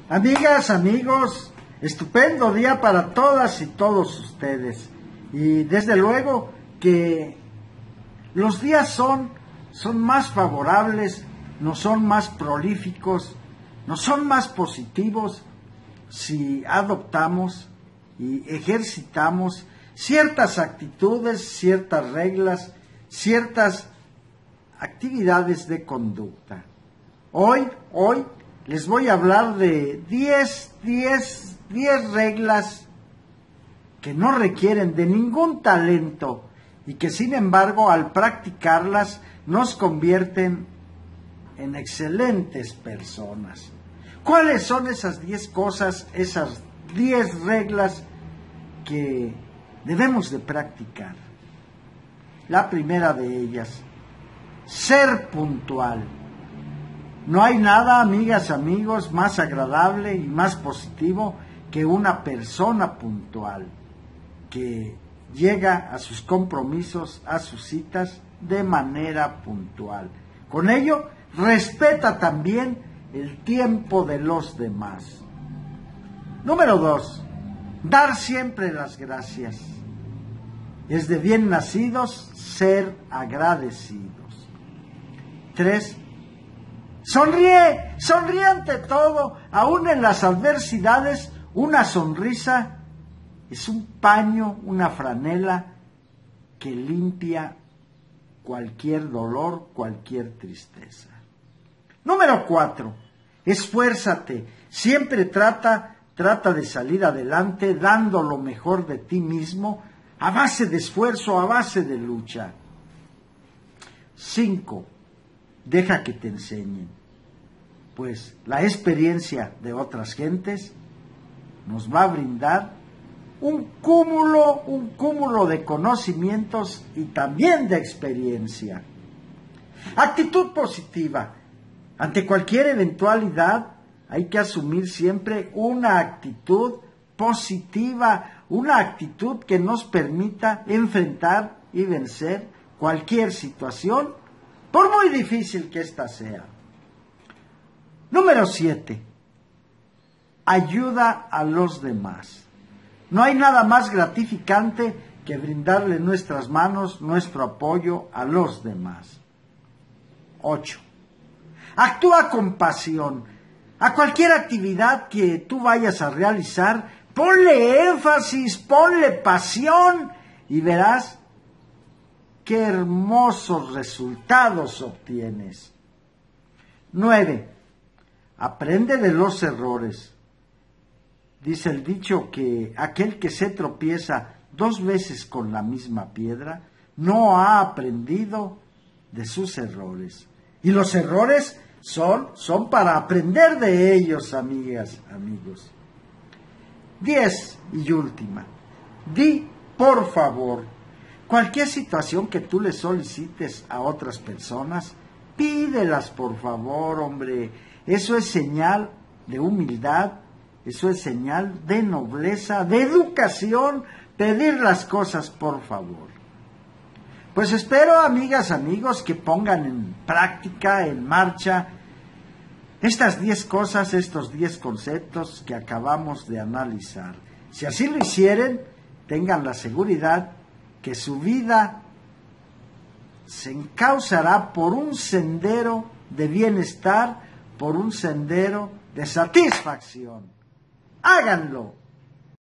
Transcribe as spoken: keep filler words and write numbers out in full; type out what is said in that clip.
Amigas, amigos, estupendo día para todas y todos ustedes. Y desde luego que los días son, son más favorables, no son más prolíficos, no son más positivos si adoptamos y ejercitamos ciertas actitudes, ciertas reglas, ciertas actividades de conducta. Hoy, hoy les voy a hablar de diez, diez, diez reglas que no requieren de ningún talento y que sin embargo al practicarlas nos convierten en excelentes personas. ¿Cuáles son esas diez cosas, esas diez reglas que debemos de practicar? La primera de ellas, ser puntual. No hay nada, amigas, amigos, más agradable y más positivo que una persona puntual que llega a sus compromisos, a sus citas de manera puntual. Con ello, respeta también el tiempo de los demás. Número dos, dar siempre las gracias. Es de bien nacidos ser agradecidos. Tres, sonríe, sonríe ante todo, aún en las adversidades. Una sonrisa es un paño, una franela que limpia cualquier dolor, cualquier tristeza. Número cuatro, esfuérzate, siempre trata, trata de salir adelante dando lo mejor de ti mismo, a base de esfuerzo, a base de lucha. Cinco, deja que te enseñen, pues la experiencia de otras gentes nos va a brindar un cúmulo, un cúmulo de conocimientos y también de experiencia. Actitud positiva. Ante cualquier eventualidad hay que asumir siempre una actitud positiva, una actitud que nos permita enfrentar y vencer cualquier situación, por muy difícil que ésta sea. Número siete. Ayuda a los demás. No hay nada más gratificante que brindarle nuestras manos, nuestro apoyo a los demás. Ocho. Actúa con pasión. A cualquier actividad que tú vayas a realizar, ponle énfasis, ponle pasión y verás qué hermosos resultados obtienes. Nueve. Aprende de los errores. Dice el dicho que aquel que se tropieza dos veces con la misma piedra no ha aprendido de sus errores. Y los errores son, son para aprender de ellos, amigas, amigos. Diez y última. Di por favor. Cualquier situación que tú le solicites a otras personas, pídelas por favor, hombre. Eso es señal de humildad, eso es señal de nobleza, de educación, pedir las cosas por favor. Pues espero, amigas, amigos, que pongan en práctica, en marcha, estas diez cosas, estos diez conceptos que acabamos de analizar. Si así lo hicieren, tengan la seguridad que su vida se encauzará por un sendero de bienestar, por un sendero de satisfacción. Háganlo.